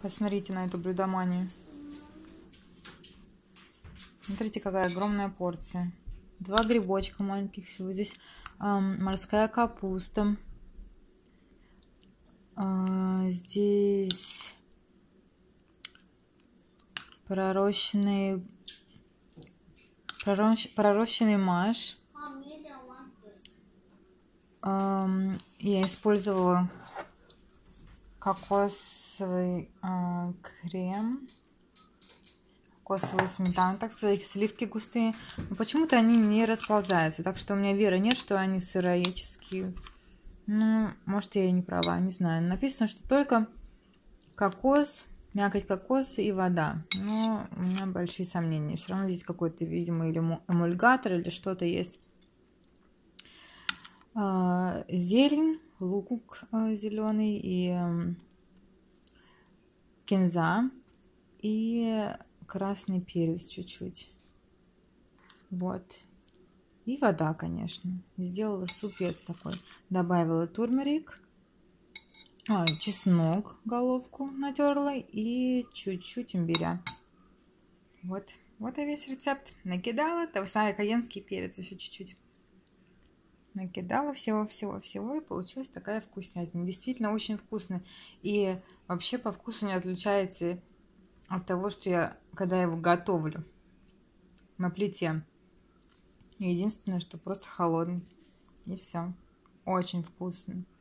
Посмотрите на эту блюдоманию. Смотрите, какая огромная порция. 2 грибочка маленьких всего. Здесь морская капуста. Здесь пророщенный маш. Я использовала кокосовый крем, кокосовую сметану, так сказать, сливки густые. Но почему-то они не расползаются, так что у меня веры нет, что они сыроедческие. Ну, может, я и не права, не знаю. Написано, что только кокос, мякоть кокоса и вода. Но у меня большие сомнения. Все равно здесь какой-то, видимо, или эмульгатор, или что-то есть. Зелень, лук зеленый и кинза и красный перец чуть-чуть. Вот. И вода, конечно. Сделала супец такой. Добавила турмерик, чеснок, головку натерла и чуть-чуть имбиря. Вот. Вот и весь рецепт. Накидала, кайенский перец еще чуть-чуть. Накидала всего-всего-всего, и получилась такая вкуснятина. Действительно очень вкусно. И вообще по вкусу не отличается от того, что я, когда его готовлю на плите. Единственное, что просто холодный. И все. Очень вкусно.